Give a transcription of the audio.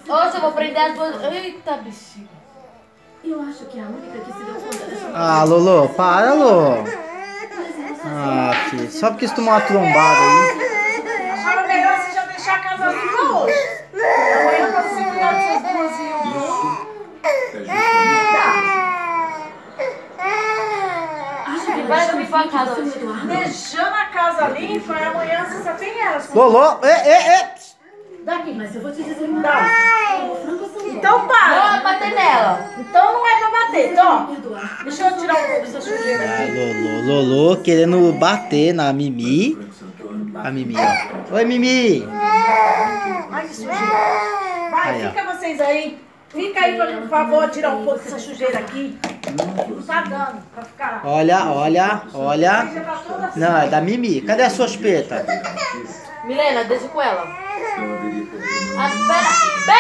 Hoje eu vou prender as duas. Eita, bexiga. Eu acho que a única que se deu conta dessa... Ah, Lolo, para, Lolo. Ah, filho, só porque você tomou uma trombada aí. Acharam melhor você já deixar a casa limpa hoje. Amanhã pra você cuidar dessas duas e Para de limpar a casa. deixando a casa limpa, e amanhã você só tem elas. Lolo, Daqui, mas eu vou te dizer uma Dá. coisa. Então Não para. vai bater nela. Então não é pra bater. Então, Perdoar. deixa eu tirar um pouco dessa sujeira Ah, aqui. Lolo querendo bater na Mimi. A Mimi, ó. Oi, Mimi. Ai, que sujeira. Vai, Aí, ó. fica vocês aí. Fica aí, por favor, tirar um pouco dessa sujeira aqui. Não tá dando pra ficar. Olha. Já tá toda assim. Não, é da Mimi. Cadê a sua chupeta? Milena, deixa com ela. Ah, pera.